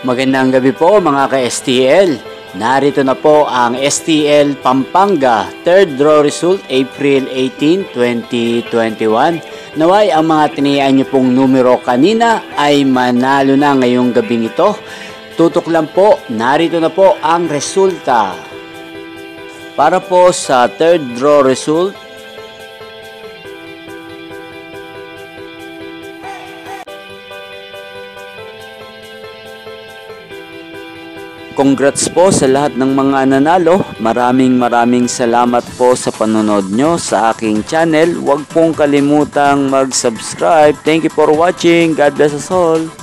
Magandang gabi po mga ka-STL. Narito na po ang STL Pampanga 3rd draw result April 18, 2021. Naway ang mga tinayaan nyo pong numero kanina ay manalo na ngayong gabing ito. Tutok lang po, narito na po ang resulta. Para po sa 3rd draw result, congrats po sa lahat ng mga nanalo. Maraming salamat po sa panonood nyo sa aking channel. Huwag pong kalimutang mag-subscribe. Thank you for watching. God bless us all.